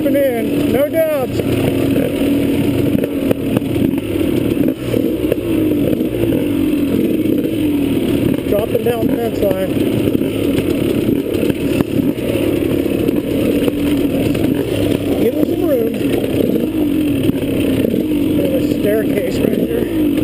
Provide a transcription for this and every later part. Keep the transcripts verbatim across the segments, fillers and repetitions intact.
dropping in, no doubts. Dropping down the fence line. Give us some room. There's a staircase right here.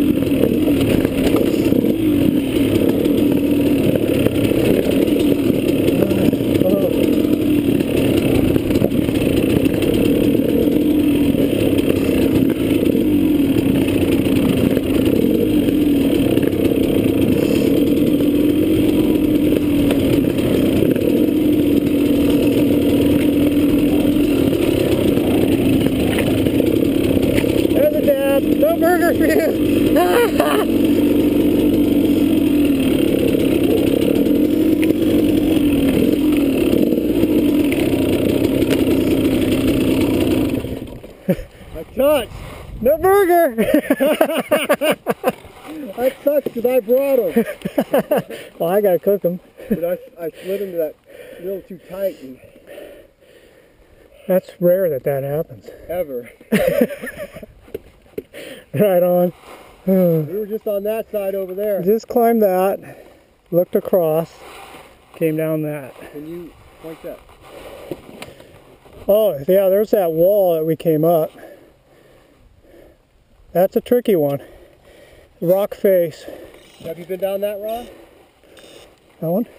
No burger for you! I touched! No burger! That sucks because I brought them. Well, I gotta cook them. But I, I slid into that a little too tight. And that's rare that that happens. Ever. Right on. We were just on that side over there. Just climbed that, looked across, came down that. Can you point that? Oh, yeah, there's that wall that we came up. That's a tricky one. Rock face. Have you been down that, Ron? That one?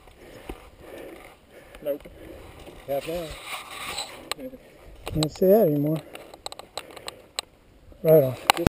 Nope. Have now. Can't see that anymore. Right on.